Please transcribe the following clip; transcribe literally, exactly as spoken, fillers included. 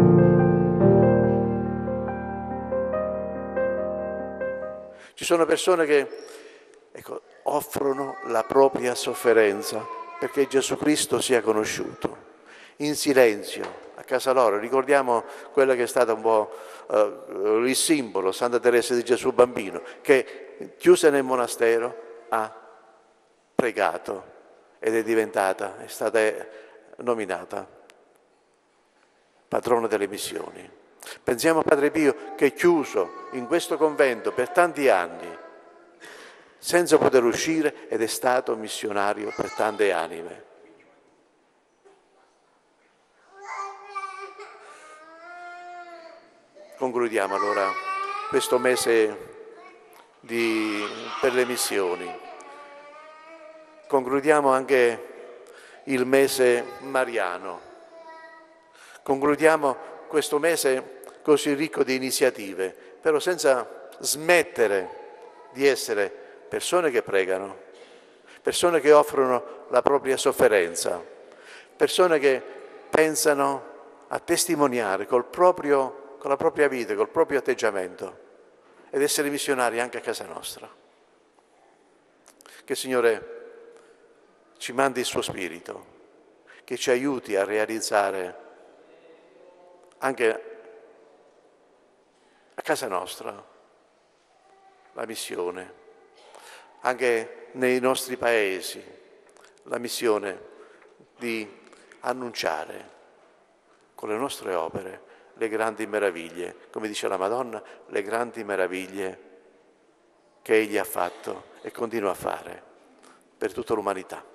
Ci sono persone che ecco, offrono la propria sofferenza perché Gesù Cristo sia conosciuto, in silenzio, a casa loro. Ricordiamo quella che è stata un po' eh, il simbolo, Santa Teresa di Gesù Bambino, che chiusa nel monastero ha pregato ed è diventata, è stata nominata patrona delle missioni. Pensiamo a Padre Pio che è chiuso in questo convento per tanti anni, senza poter uscire, ed è stato missionario per tante anime. Concludiamo allora questo mese di, per le missioni. Concludiamo anche il mese mariano. Concludiamo questo mese così ricco di iniziative, però senza smettere di essere persone che pregano, persone che offrono la propria sofferenza, persone che pensano a testimoniare col proprio, con la propria vita, col proprio atteggiamento ed essere missionari anche a casa nostra. Che il Signore ci mandi il suo Spirito, che ci aiuti a realizzare anche a casa nostra la missione, anche nei nostri paesi la missione di annunciare con le nostre opere le grandi meraviglie, come dice la Madonna, le grandi meraviglie che Egli ha fatto e continua a fare per tutta l'umanità.